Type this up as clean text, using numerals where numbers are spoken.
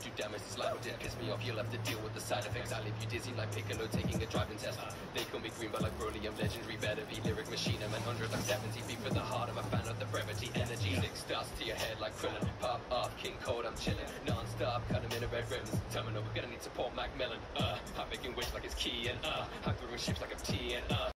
do damage, this life will death piss me off, you'll have to deal with the side effects. I leave you dizzy like Piccolo taking a driving test. They call me green but like Broly, I'm legendary, better be lyric machine. I'm 100 like 70 feet for the heart, I'm a fan of the brevity, energy. 6 stars to your head like Krillin, pop off, King Cold, I'm chilling, non-stop, cut him in a red ribbons. Terminal, we're gonna need support, Macmillan, I'm making wish like it's key and I'm throwing ships like I'm T and